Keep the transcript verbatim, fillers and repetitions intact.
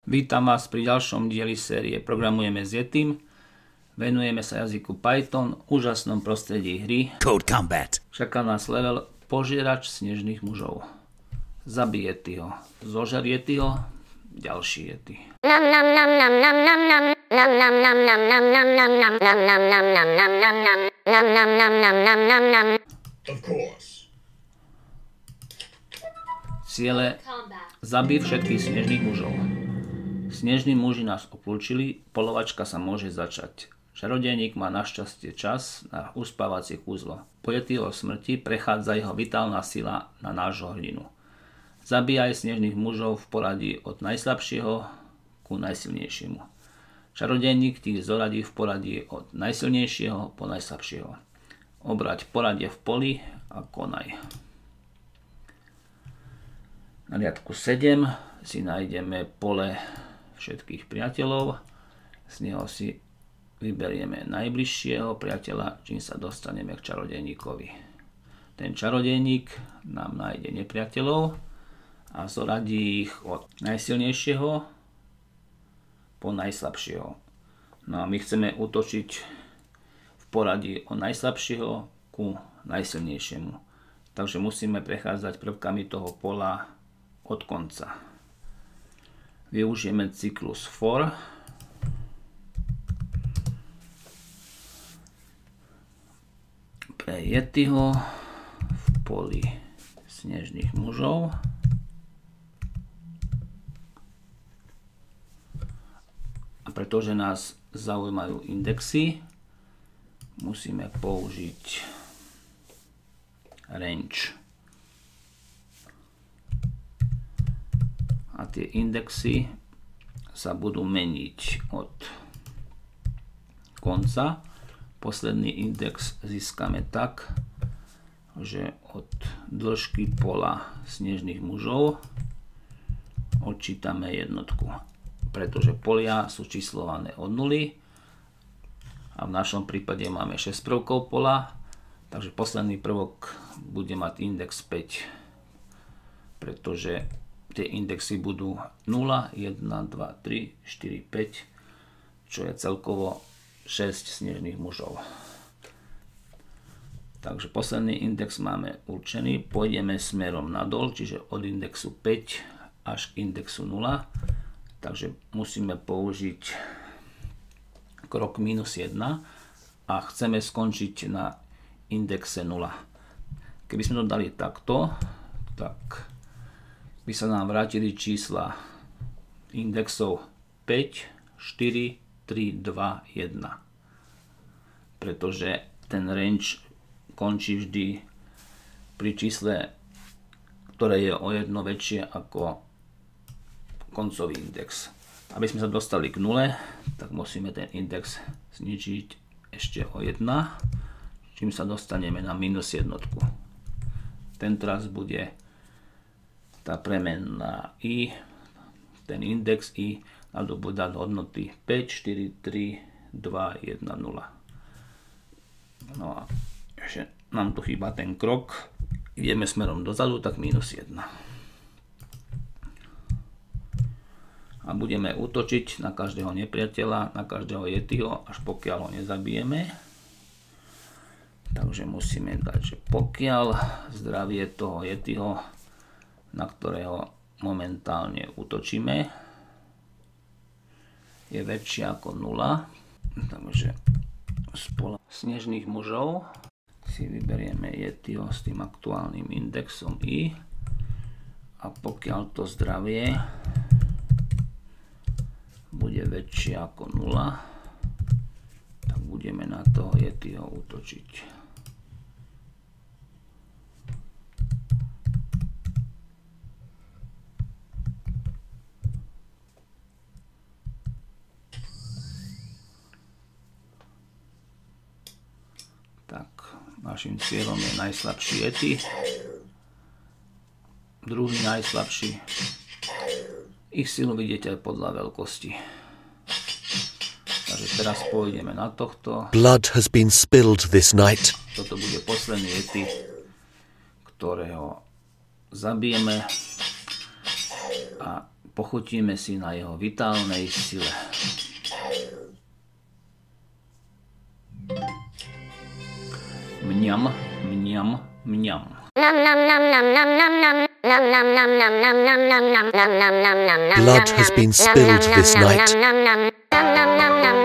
Vítam vás pri ďalšom dieli série Programujeme s Yetim. Venujeme sa jazyku Python, úžasnom prostredí hry Code Combat. Čaká nás level Požierač snežných mužov. Zabij Yetiho, zožer Yetiho, ďalší Yeti. Of course. Ciele: zabij všetkých snežných mužov. Snežní muži nás obklúčili, polovačka sa môže začať. Čarodejník má našťastie čas na uspávacie kúzlo. Po Yetiho smrti prechádza jeho vitálna sila na nášho hrdinu. Zabíjaj snežných mužov v poradí od najslabšieho ku najsilnejšiemu. Čarodejník ti zoradí v poradí od najsilnejšieho po najslabšieho. Obrať poradie v poli a konaj. Na riadku sedem si nájdeme pole všetkých priateľov. Z neho si vyberieme najbližšieho priateľa, čím sa dostaneme k čarodejníkovi. Ten čarodejník nám nájde nepriateľov a zoradí ich od najsilnejšieho po najslabšieho. No a my chceme útočiť v poradí od najslabšieho ku najsilnejšiemu. Takže musíme prechádzať prvkami toho pola od konca. Využijeme cyklus for. Pre Yetiho v poli snežných mužov. A pretože nás zaujímajú indexy, musíme použiť range. A tie indexy sa budú meniť od konca. Posledný index získame tak, že od dĺžky pola snežných mužov odčítame jednotku. Pretože polia sú číslované od nuly a v našom prípade máme šesť prvkov pola, takže posledný prvok bude mať index päť, pretože tie indexy budú nula, jeden, dva, tri, štyri, päť, čo je celkovo šesť snežných mužov. Takže posledný index máme určený, pôjdeme smerom nadol, čiže od indexu päť až k indexu nula. Takže musíme použiť krok minus jeden a chceme skončiť na indexe nula. Keby sme to dali takto, tak by sa nám vrátili čísla indexov päť, štyri, tri, dva, jeden. Pretože ten range končí vždy pri čísle, ktoré je o jedno väčšie ako koncový index. Aby sme sa dostali k nule, tak musíme ten index znižiť ešte o jeden, čím sa dostaneme na minus jednotku. Tentoraz bude tá premenná i, ten index i nadobúda hodnoty päť, štyri, tri, dva, jeden, nula. No a ešte nám tu chýba ten krok, ideme smerom dozadu, tak minus jeden. A budeme útočiť na každého nepriateľa, na každého Yetiho, až pokiaľ ho nezabijeme. Takže musíme dať, že pokiaľ zdravie toho Yetiho, na ktorého momentálne útočíme, je väčšie ako nula, takže z pola snežných mužov si vyberieme Yetiho s tým aktuálnym indexom i, a pokiaľ to zdravie bude väčšie ako nula, tak budeme na toho Yetiho útočiť. Tak, našim cieľom je najslabší Yeti. Druhý najslabší. Ich silu vidíte aj podľa veľkosti. Takže teraz pôjdeme na tohto. Blood has been spilled this night. Toto bude posledný Yeti, ktorého zabijeme a Pochutíme si na jeho vitálnej sile. Mňam, mňam, mňam. Blood has been spilled this night.